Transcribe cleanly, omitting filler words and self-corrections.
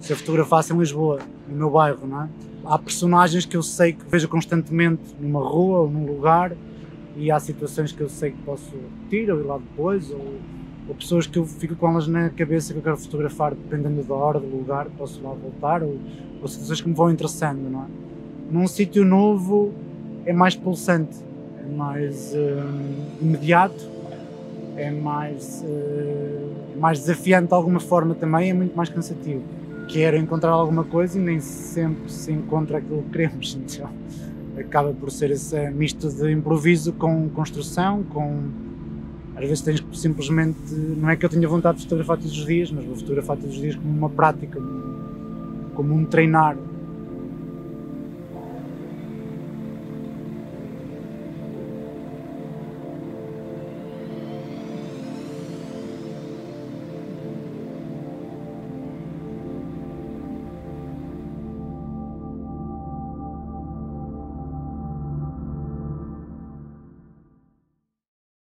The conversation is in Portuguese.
se eu fotografasse em Lisboa, no meu bairro, não é? Há personagens que eu sei que vejo constantemente numa rua ou num lugar, e há situações que eu sei que posso repetir ou ir lá depois, ou pessoas que eu fico com elas na cabeça que eu quero fotografar, dependendo da hora, do lugar, posso lá voltar, ou situações que me vão interessando, não é? Num sítio novo é mais pulsante, é mais imediato, é mais desafiante de alguma forma também, é muito mais cansativo. Quero encontrar alguma coisa e nem sempre se encontra aquilo que queremos, então acaba por ser esse misto de improviso com construção, às vezes tens que simplesmente, não é que eu tenha vontade de fotografar todos os dias, mas vou fotografar todos os dias como uma prática, como um treinar